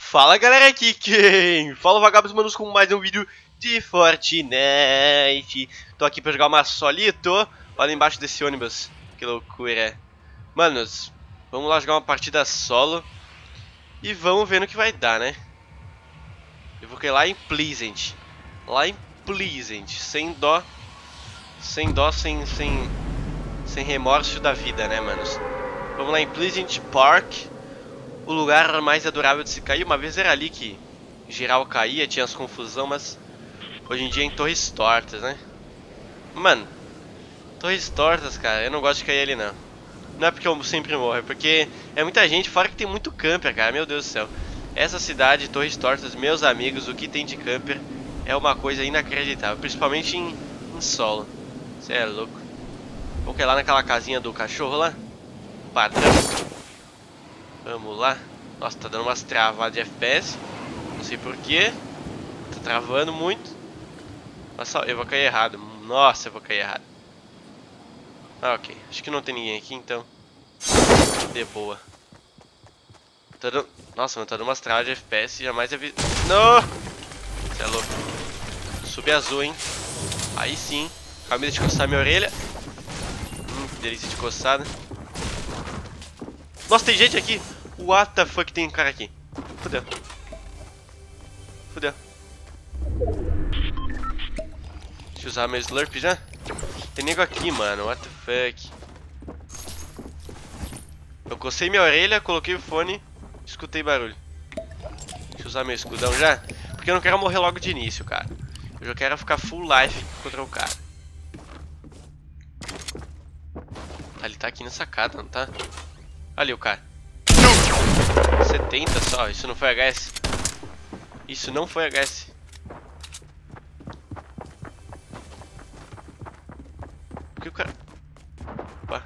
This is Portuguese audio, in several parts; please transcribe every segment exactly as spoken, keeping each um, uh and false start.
Fala galera, aqui quem fala Vagabos Manos com mais um vídeo de Fortnite. Tô aqui pra jogar uma solito. Olha embaixo desse ônibus, que loucura. Manos, vamos lá jogar uma partida solo e vamos ver no que vai dar, né? Eu vou cair lá em Pleasant. Lá em Pleasant, sem dó. Sem dó, sem, sem, sem remorso da vida, né, manos? Vamos lá em Pleasant Park. O lugar mais adorável de se cair. Uma vez era ali que geral caía, tinha as confusão, mas hoje em dia é em Torres Tortas, né? Mano, Torres Tortas, cara, eu não gosto de cair ali não. Não é porque eu sempre morro, é porque é muita gente, fora que tem muito camper, cara, meu Deus do céu. Essa cidade, Torres Tortas, meus amigos, o que tem de camper é uma coisa inacreditável, principalmente em, em solo. Você é louco. Vamos cair lá naquela casinha do cachorro lá. Padrão. Vamos lá. Nossa, tá dando umas travadas de F P S. Não sei porquê. Tá travando muito. Mas só, eu vou cair errado. Nossa, eu vou cair errado. Ah, ok. Acho que não tem ninguém aqui, então. De boa. Tá dando... Nossa, mano, tá dando umas travadas de F P S. Jamais eu vi... Não! Você é louco. Sub-azul, hein? Aí sim. Calma de coçar minha orelha. Hum, que delícia de coçada. Nossa, tem gente aqui. What the fuck, tem um cara aqui. Fudeu. Fudeu. Deixa eu usar meu slurp já. Tem nego aqui, mano. What the fuck. Eu cocei minha orelha, coloquei o fone, escutei barulho. Deixa eu usar meu escudão já. Porque eu não quero morrer logo de início, cara. Eu já quero ficar full life contra o cara. Ele tá aqui na sacada, não tá? Ali o cara. setenta só, isso não foi H S. Isso não foi H S. Por que o cara... Opa.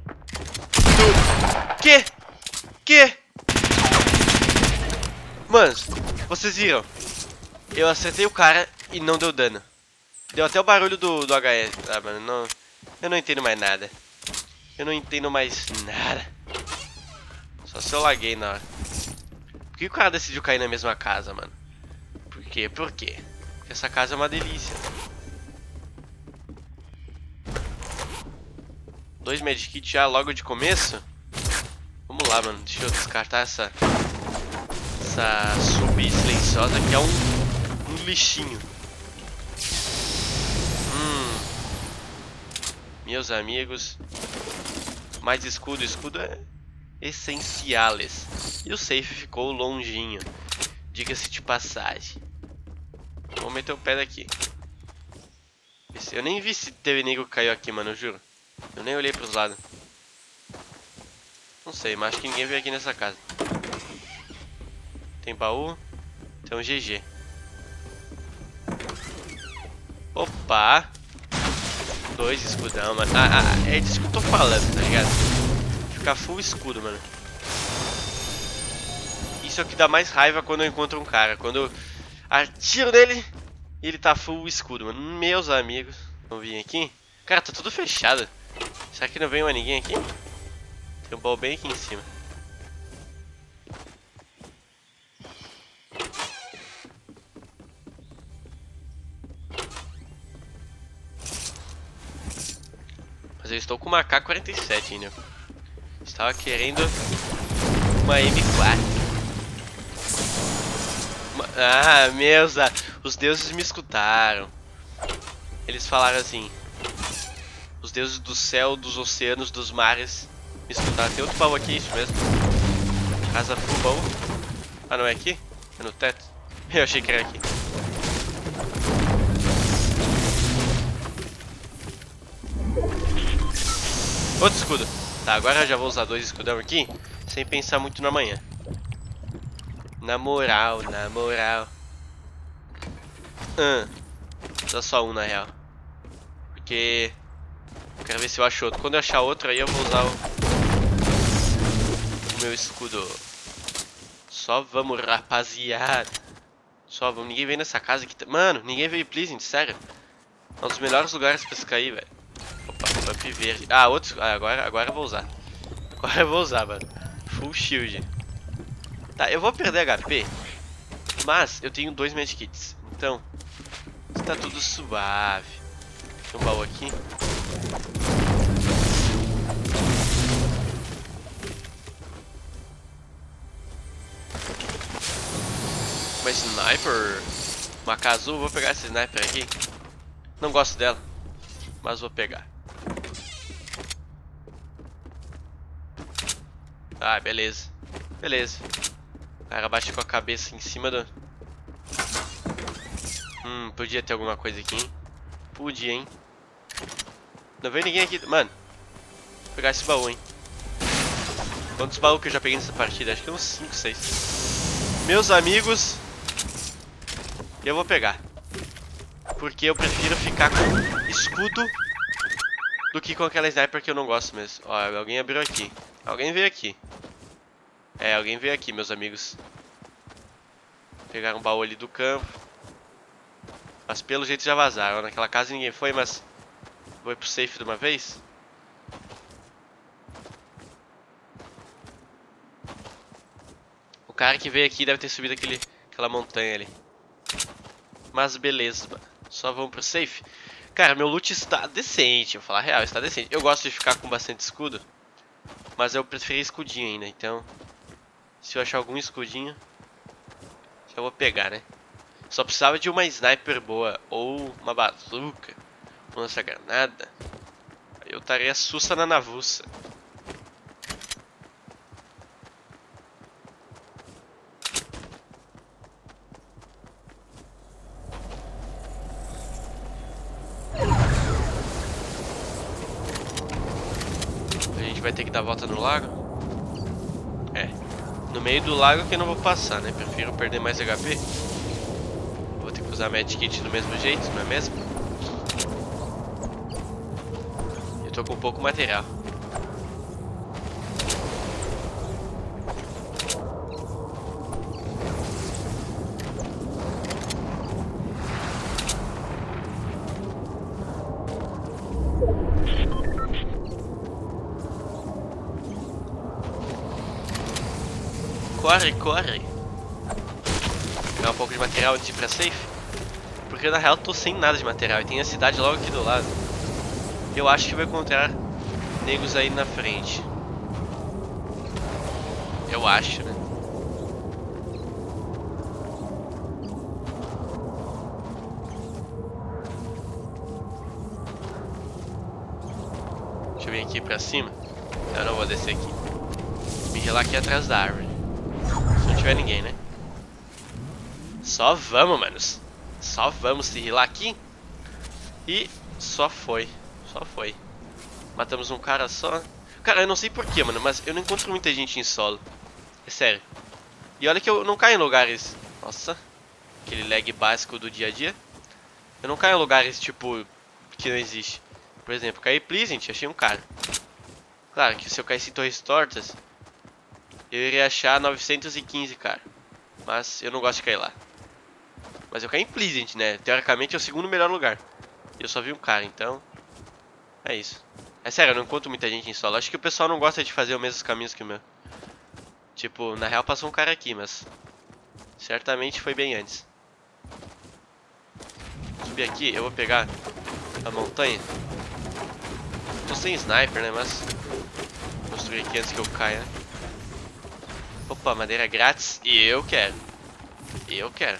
Que? Que? Manos, vocês viram? Eu acertei o cara e não deu dano. Deu até o barulho do, do H S. Ah, mano, não... Eu não entendo mais nada. Eu não entendo mais nada. Só se eu laguei na hora. Por que o cara decidiu cair na mesma casa, mano? Por quê? Por quê? Porque essa casa é uma delícia. Dois medkits já logo de começo? Vamos lá, mano. Deixa eu descartar essa... Essa sub silenciosa que é um... Um lixinho. Hum... Meus amigos... Mais escudo. Escudo é... essenciales. E o safe ficou longinho. Diga-se de passagem. Vou meter o pé daqui. Esse, eu nem vi se teve nego que caiu aqui, mano, eu juro. Eu nem olhei pros lados. Não sei, mas acho que ninguém veio aqui nessa casa. Tem baú. Tem um G G. Opa! Dois escudão, mano. Ah, ah, é disso que eu tô falando, tá ligado? Ficar full escudo, mano. Isso é o que dá mais raiva quando eu encontro um cara. Quando eu atiro nele e ele tá full escudo, mano. Meus amigos. Vamos vir aqui. Cara, tá tudo fechado. Será que não vem mais ninguém aqui? Tem um baú bem aqui em cima. Mas eu estou com uma K quarenta e sete ainda. Estava querendo uma M quatro. Uma... Ah, meus... Os deuses me escutaram. Eles falaram assim. Os deuses do céu, dos oceanos, dos mares me escutaram. Tem outro baú aqui, isso mesmo. Casa full baú. Ah, não é aqui? É no teto? Eu achei que era aqui. Outro escudo. Tá, agora eu já vou usar dois escudão aqui, sem pensar muito no amanhã. Na moral, na moral. Hum, vou usar só um na real. Porque... Eu quero ver se eu acho outro. Quando eu achar outro aí eu vou usar o... o meu escudo. Só vamos, rapaziada. Só vamos. Ninguém veio nessa casa aqui. Mano, ninguém veio Pleasant, sério. É um dos melhores lugares pra se cair, velho. Opa, buff verde. Ah, outro. Ah, agora, agora eu vou usar. Agora eu vou usar, mano. Full shield. Tá, eu vou perder H P. Mas eu tenho dois medkits, então está tudo suave. Tem um baú aqui. Uma sniper. Uma A K azul, vou pegar essa sniper aqui. Não gosto dela, mas vou pegar. Ah, beleza. Beleza. O cara bate com a cabeça em cima do... Hum, podia ter alguma coisa aqui, hein? Podia, hein? Não veio ninguém aqui. Mano, vou pegar esse baú, hein? Quantos baús que eu já peguei nessa partida? Acho que uns cinco, seis. Meus amigos, eu vou pegar. Porque eu prefiro ficar com escudo do que com aquela sniper que eu não gosto mesmo. Ó, alguém abriu aqui. Alguém veio aqui. É, alguém veio aqui, meus amigos. Pegaram um baú ali do campo. Mas pelo jeito já vazaram. Naquela casa ninguém foi, mas... Vou ir pro safe de uma vez. O cara que veio aqui deve ter subido aquele, aquela montanha ali. Mas beleza, mano. Só vamos pro safe. Cara, meu loot está decente, vou falar a real, está decente. Eu gosto de ficar com bastante escudo, mas eu preferi escudinho ainda, então... Se eu achar algum escudinho, já vou pegar, né? Só precisava de uma sniper boa, ou uma bazuca, ou lança granada. Aí eu estaria sussa na navuça. A gente vai ter que dar a volta no lago? É. No meio do lago que eu não vou passar, né? Prefiro perder mais H P. Vou ter que usar medkit do mesmo jeito, não é mesmo? Eu tô com pouco material. Corre, corre. Pegar um pouco de material antes de ir pra safe. Porque na real eu tô sem nada de material. E tem a cidade logo aqui do lado. Eu acho que vou encontrar negros aí na frente. Eu acho, né? Deixa eu vir aqui pra cima. Eu não vou descer aqui. Me relar aqui atrás da árvore. Se não tiver ninguém, né? Só vamos, manos. Só vamos se rilar aqui. E só foi. Só foi. Matamos um cara só. Cara, eu não sei porquê, mano, mas eu não encontro muita gente em solo. É sério. E olha que eu não caio em lugares... Nossa. Aquele lag básico do dia a dia. Eu não caio em lugares, tipo, que não existe. Por exemplo, caí Pleasant, achei um cara. Claro que se eu caísse em Torres Tortas, eu iria achar novecentos e quinze, cara. Mas eu não gosto de cair lá. Mas eu caí em Pleasant, né? Teoricamente é o segundo melhor lugar. E eu só vi um cara, então... É isso. É sério, eu não encontro muita gente em solo. Acho que o pessoal não gosta de fazer os mesmos caminhos que o meu. Tipo, na real passou um cara aqui, mas... Certamente foi bem antes. Subir aqui, eu vou pegar a montanha. Tô sem sniper, né? Mas... Construir aqui antes que eu caia. Opa, madeira grátis. E eu quero. Eu quero.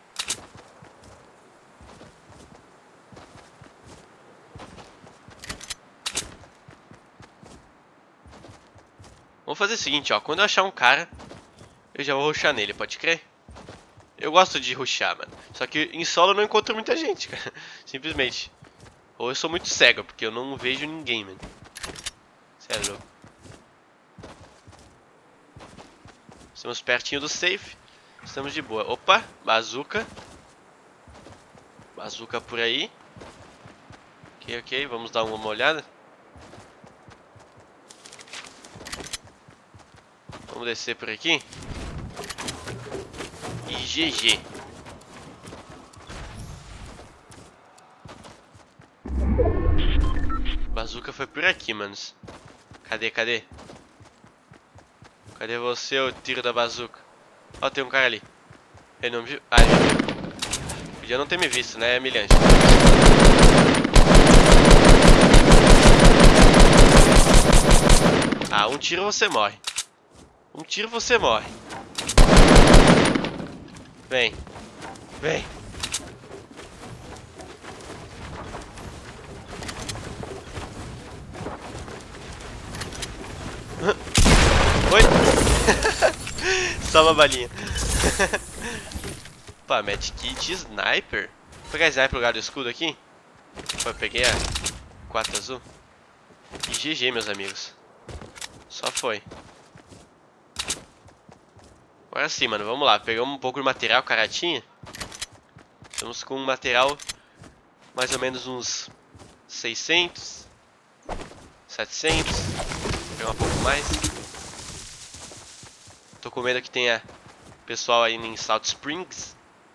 Vamos fazer o seguinte, ó. Quando eu achar um cara, eu já vou rushar nele, pode crer? Eu gosto de rushar, mano. Só que em solo eu não encontro muita gente, cara. Simplesmente. Ou eu sou muito cego, porque eu não vejo ninguém, mano. Sério. Estamos pertinho do safe. Estamos de boa. Opa, bazuca. Bazuca por aí. Ok, ok. Vamos dar uma olhada. Vamos descer por aqui. E G G. Bazuca foi por aqui, manos. Cadê, cadê? Cadê você, ô tiro da bazuca? Ó, tem um cara ali. Ele não me viu? Ah, ele me viu. Podia não ter me visto, né, Milhante? Ah, um tiro você morre. Um tiro você morre. Vem. Vem. Oi? Só uma balinha. Opa, medkit sniper. Vou pegar sniper no lugar do escudo aqui. Opa, peguei a quatro azul. E G G, meus amigos. Só foi. Agora sim, mano, vamos lá. Pegamos um pouco de material, caratinha. Estamos com um material mais ou menos uns seiscentos, setecentos. Vou pegar um pouco mais. Tô com medo que tenha pessoal aí em Salt Springs.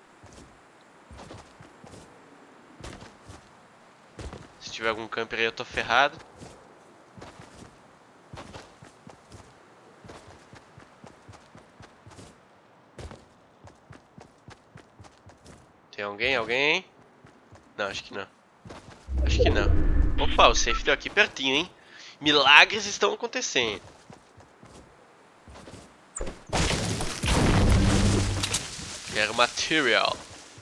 Se tiver algum camper aí eu tô ferrado. Tem alguém? Alguém? Não, acho que não. Acho que não. Opa, o safe deu aqui pertinho, hein? Milagres estão acontecendo. Quero material.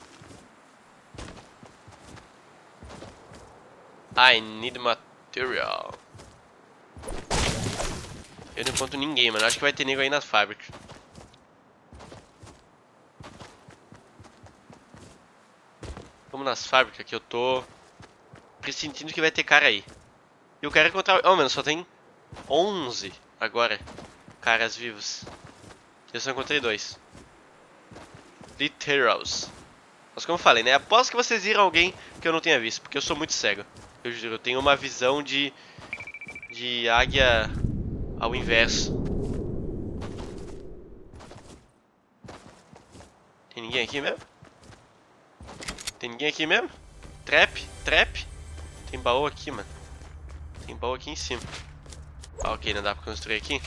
I need material. Eu não encontro ninguém, mano. Acho que vai ter nego aí nas fábricas. Vamos nas fábricas que eu tô pressentindo que vai ter cara aí. E eu quero encontrar... Oh, mano, só tem onze agora caras vivos. Eu só encontrei dois. Literals. Mas como eu falei, né? Após que vocês viram alguém que eu não tenha visto. Porque eu sou muito cego. Eu juro, eu tenho uma visão de... De águia ao inverso. Tem ninguém aqui mesmo? Tem ninguém aqui mesmo? Trap, trap. Tem baú aqui, mano. Tem baú aqui em cima. Ah, ok, não dá pra construir aqui.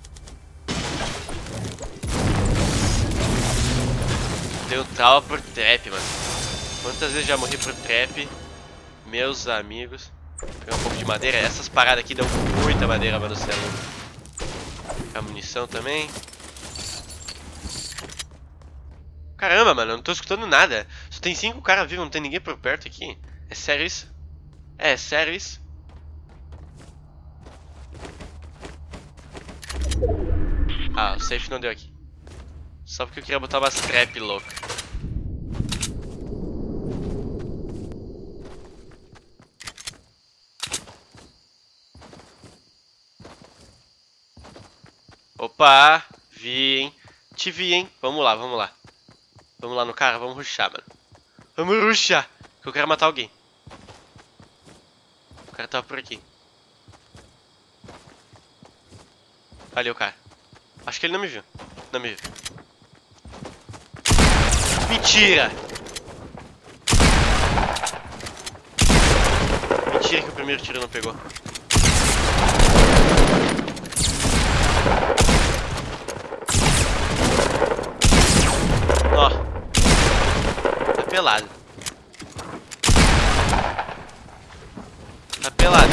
Deu trauma por trap, mano. Quantas vezes já morri por trap? Meus amigos. Vou pegar um pouco de madeira. Essas paradas aqui dão muita madeira, mano, céu. A munição também. Caramba, mano, eu não tô escutando nada. Só tem cinco caras vivos, não tem ninguém por perto aqui. É sério isso? É, é sério isso? Ah, o safe não deu aqui. Só porque eu queria botar umas trap louca. Opa, vi, hein? Te vi, hein? Vamos lá, vamos lá. Vamos lá no cara, vamos rushar, mano. Vamos rushar, que eu quero matar alguém. O cara tava por aqui. Ali o cara. Acho que ele não me viu. Não me viu. Mentira! Mentira que o primeiro tiro não pegou. Ó. Tá pelado. Tá pelado.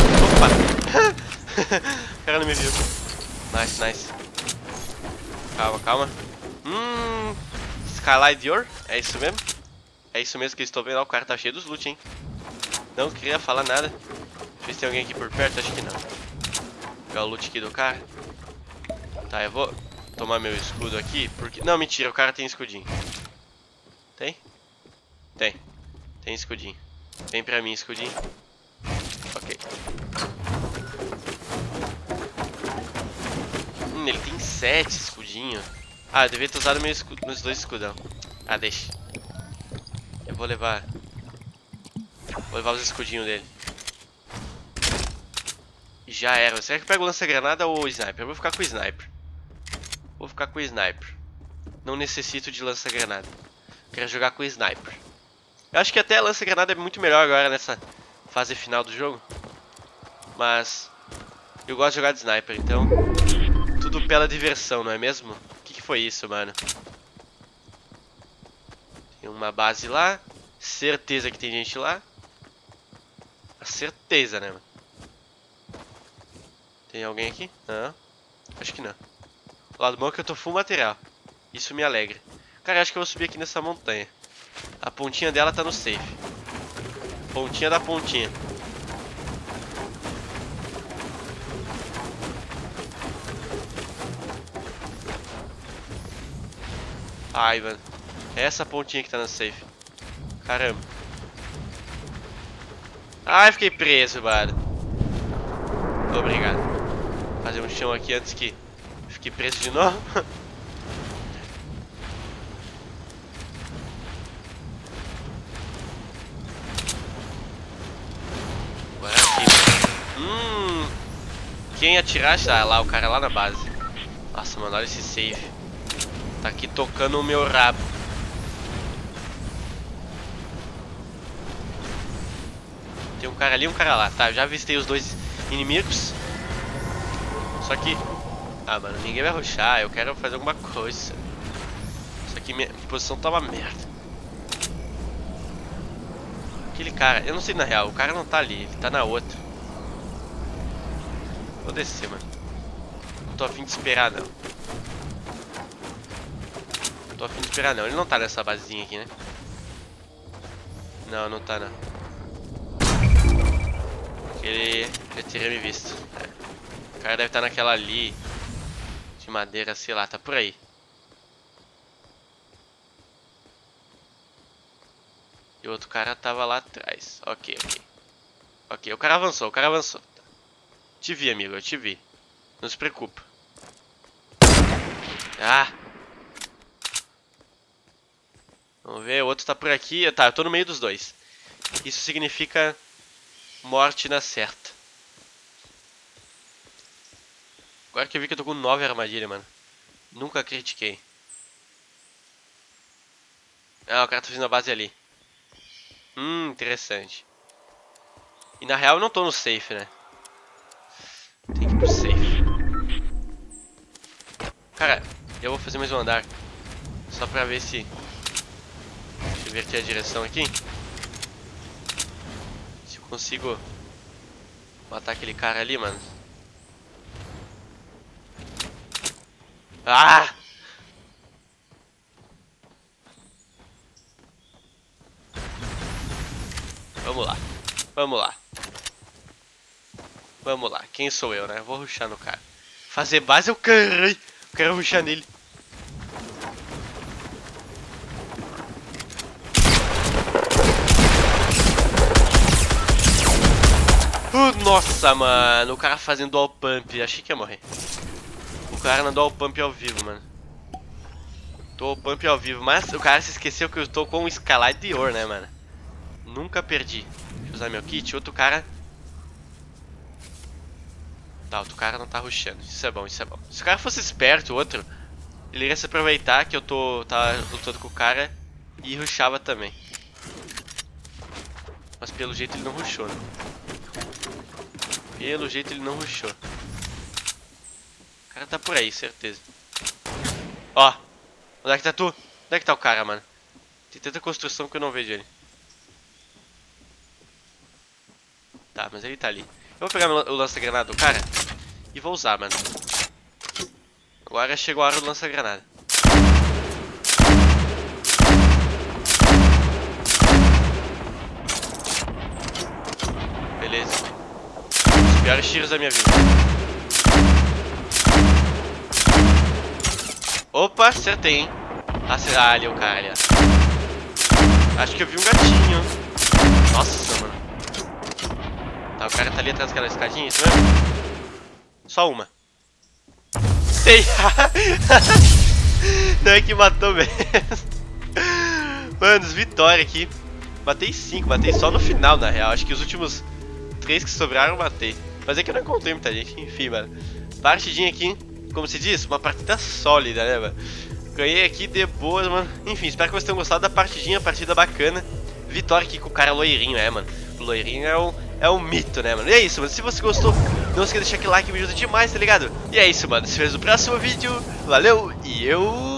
Opa! O cara não me viu. Nice, nice. Calma, calma. Hum... Skyline Dior? É isso mesmo? É isso mesmo que eu estou vendo. O cara tá cheio dos loot, hein? Não queria falar nada. Deixa eu ver se tem alguém aqui por perto. Acho que não. Vou pegar o loot aqui do cara. Tá, eu vou tomar meu escudo aqui. Porque... Não, mentira. O cara tem escudinho. Tem? Tem. Tem escudinho. Vem pra mim, escudinho. Ok. Hum, ele tem sete escudinhos. Ah, eu devia ter usado meu escudo, meus dois escudão. Ah, deixa. Eu vou levar... Vou levar os escudinhos dele. Já era. Será que eu pego lança-granada ou o sniper? Eu vou ficar com o sniper. Vou ficar com o sniper. Não necessito de lança-granada. Quero jogar com o sniper. Eu acho que até a lança-granada é muito melhor agora nessa fase final do jogo. Mas... eu gosto de jogar de sniper, então... tudo pela diversão, não é mesmo? O que, que foi isso, mano? Tem uma base lá. Certeza que tem gente lá. A certeza, né, mano? Tem alguém aqui? Não. Acho que não. O lado bom é que eu tô full material. Isso me alegra. Cara, acho que eu vou subir aqui nessa montanha. A pontinha dela tá no safe. Pontinha da pontinha. Ai, mano. É essa pontinha que tá no safe. Caramba. Ai, fiquei preso, mano. Obrigado. Vou fazer um chão aqui antes que fique preso de novo. Agora aqui. Hum. Quem atirar está lá, o cara lá na base. Nossa, mano, olha esse save. Tá aqui tocando o meu rabo. Tem um cara ali e um cara lá. Tá, eu já avistei os dois inimigos. Só que... Ah, mano, ninguém vai rushar. Eu quero fazer alguma coisa. Só que minha posição tá uma merda. Aquele cara... Eu não sei na real. O cara não tá ali. Ele tá na outra. Vou descer, mano. Não tô a fim de esperar, não. Não tô a fim de esperar, não. Ele não tá nessa basezinha aqui, né? Não, não tá, não. Ele... Ele teria me visto. É. O cara deve estar naquela ali de madeira, sei lá, tá por aí. E o outro cara tava lá atrás. Ok, ok. Ok, o cara avançou, o cara avançou. Te vi, amigo, eu te vi. Não se preocupa. Ah! Vamos ver, o outro tá por aqui. Tá, eu tô no meio dos dois. Isso significa morte na certa. Agora que eu vi que eu tô com nove armadilhas, mano. Nunca critiquei. Ah, o cara tá fazendo a base ali. Hum, interessante. E na real eu não tô no safe, né? Tem que ir pro safe. Cara, eu vou fazer mais um andar. Só pra ver se... Deixa eu inverter a direção aqui. Se eu consigo matar aquele cara ali, mano. Ah! Vamos lá. Vamos lá. Vamos lá. Quem sou eu, né? Vou rushar no cara. Fazer base eu quero. Eu quero rushar nele. Uh, nossa, mano. O cara fazendo dual pump. Achei que ia morrer. O cara na dual pump ao vivo, mano. Dual pump ao vivo. Mas o cara se esqueceu que eu tô com um escaladior, né, mano? Nunca perdi. Deixa eu usar meu kit. Outro cara... Tá, outro cara não tá rushando. Isso é bom, isso é bom. Se o cara fosse esperto, o outro, ele iria se aproveitar que eu tô tá lutando com o cara e rushava também. Mas pelo jeito ele não rushou, né? Pelo jeito ele não rushou. O cara tá por aí, certeza. Ó, onde é que tá tu? Onde é que tá o cara, mano? Tem tanta construção que eu não vejo ele. Tá, mas ele tá ali. Eu vou pegar o lança-granada do cara e vou usar, mano. Agora chegou a hora do lança-granada. Beleza. Os piores tiros da minha vida. Opa, acertei, hein. Ah, ali é o cara, ali, ó. Acho que eu vi um gatinho. Nossa, mano. Tá, o cara tá ali atrás daquela escadinha, isso mesmo? Só uma. Sei! Não é que matou mesmo. Mano, vitória aqui. Matei cinco, matei só no final, na real. Acho que os últimos três que sobraram eu matei. Mas é que eu não encontrei muita gente, enfim, mano. Partidinha aqui, como se diz, uma partida sólida, né, mano? Ganhei aqui de boas, mano. Enfim, espero que vocês tenham gostado da partidinha, partida bacana. Vitória aqui com o cara loirinho, é, mano. O loirinho é um, é um mito, né, mano? E é isso, mano. Se você gostou, não esqueça de deixar aquele like, me ajuda demais, tá ligado? E é isso, mano. Se vê no próximo vídeo. Valeu e eu...